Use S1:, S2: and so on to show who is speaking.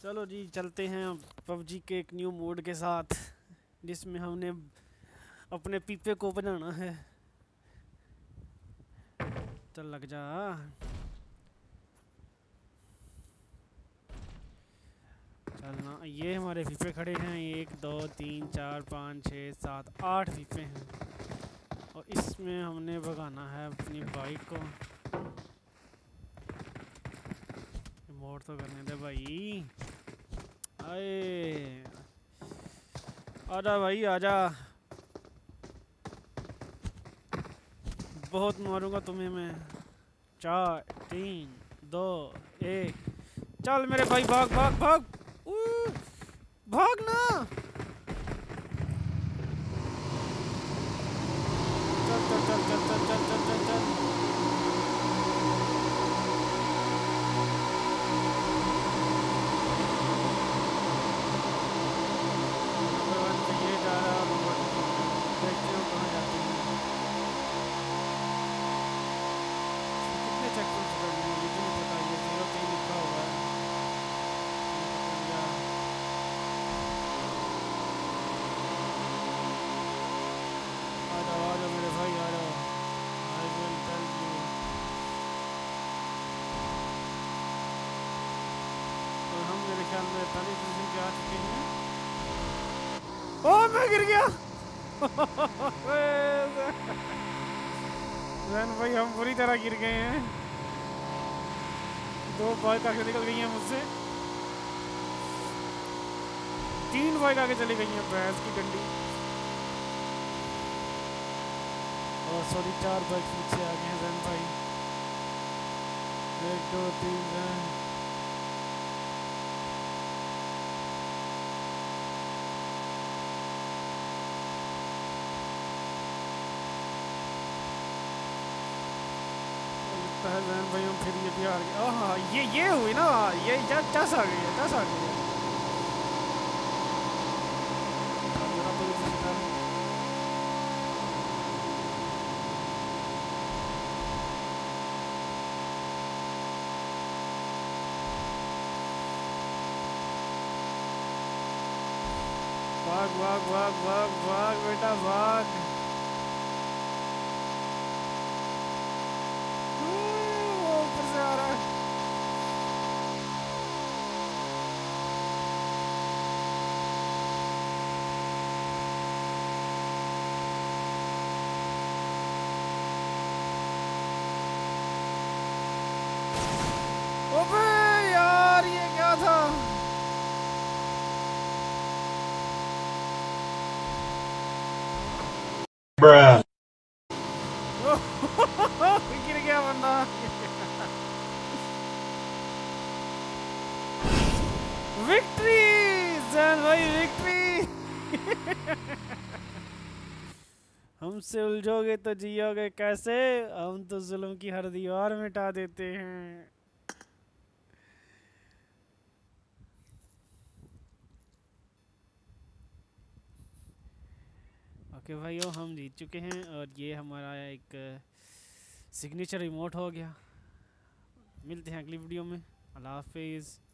S1: चलो जी चलते हैं पबजी के एक न्यू मोड के साथ जिसमें हमने अपने पीपे को बनाना है। चल लग जा। चलना, ये हमारे पीपे खड़े हैं। 1 2 3 4 5 6 7 8 पीपे हैं और इसमें हमने भगाना है अपनी बाइक को। मोड तो करने दे भाई। आए आजा भाई आजा, बहुत मारूंगा तुम्हें मैं। 4 3 2 1 चल मेरे भाई, भाग भाग भाग। भाग ना। चल चल चल चल चल चल चल चल चल। ये जा रहा है, देखते हो कहाँ जाते हैं। कितने चेक पोस्ट करने हैं ये तो नहीं पता। ये 03 लिखा हुआ है। आ जाओ मेरे भाई आ जाओ। I will tell you. तो हम मेरे ख्याल में 45 पोजीशन पे आ चुके हैं। ओ मैं गिर गया। जैन भाई हम बुरी तरह गिर गए हैं। 2 बाइक आगे निकल गई हैं मुझसे। 3 बाइक आगे चली गई हैं भैंस की डंडी। और सॉरी 4 बाइक पीछे आ गए हैं जैन भाई। 1 2 3 जैन। है जैन भाई हम फिर ये भी हार गए। हाँ ये हुई ना, ये जस आ गई है, जस आ गई है। भाग भाग भाग भाग भाग बेटा भाग। ऊपर से आ रहा है। ओबे यार ये क्या था।
S2: Bruh.
S1: गिर गया बंदा। विक्ट्री जैन भाई, विक्ट्री। हमसे उलझोगे तो जियोगे कैसे, हम तो जुल्म की हर दीवार मिटा देते हैं। ओके भाइयों हम जीत चुके हैं और ये हमारा एक सिग्नेचर रिमोट हो गया। मिलते हैं अगली वीडियो में। अल्लाह हाफिज़।